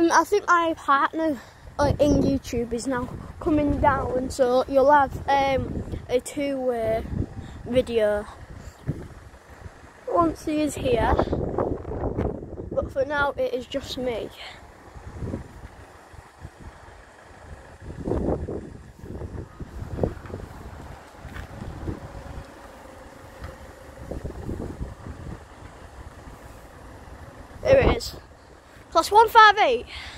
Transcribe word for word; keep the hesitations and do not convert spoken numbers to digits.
Um, I think my partner uh, in YouTube is now coming down, so you'll have um, a two-way video once he is here. But for now, it is just me. There it is. Plus one five eight.